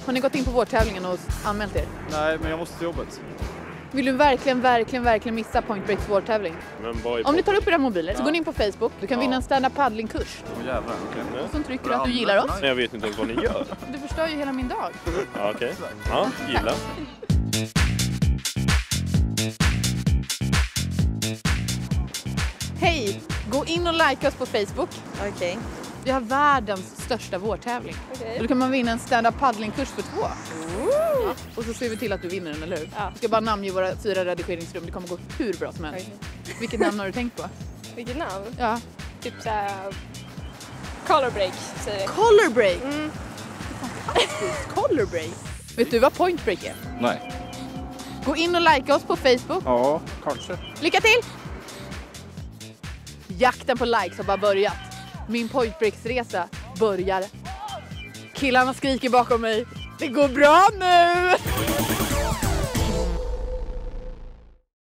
Har ni gått in på vårtävlingen och anmält er? Nej, men jag måste till jobbet. Vill du verkligen missa Point Breaks vårtävling? Om ni tar upp era mobiler så går ni in på Facebook. Du kan vinna en stand-up paddlingkurs. Åh jävlar, okej. Och så trycker du att du gillar oss. Men jag vet inte ens vad ni gör. Du förstör ju hela min dag. Ja, okej. Ja, gilla. Hej! Gå in och like oss på Facebook. Okej. Vi har världens största vårtävling. Okej. Då kan man vinna en stand-up paddlingkurs för 2. Ja, och så ser vi till att du vinner den, eller hur? Ja. Vi ska bara namnge våra 4 redigeringsrum. Det kommer gå hur bra som helst. Okej. Vilket namn har du tänkt på? Vilket namn? Ja. Typ såhär... Color break, säger jag. Color break! Fantastiskt. Color break. Vet du vad point break är? Nej. Gå in och like oss på Facebook. Ja, kanske. Lycka till! Jakten på likes har bara börjat. Min point breaks-resa börjar. Killarna skriker bakom mig. Det går bra nu!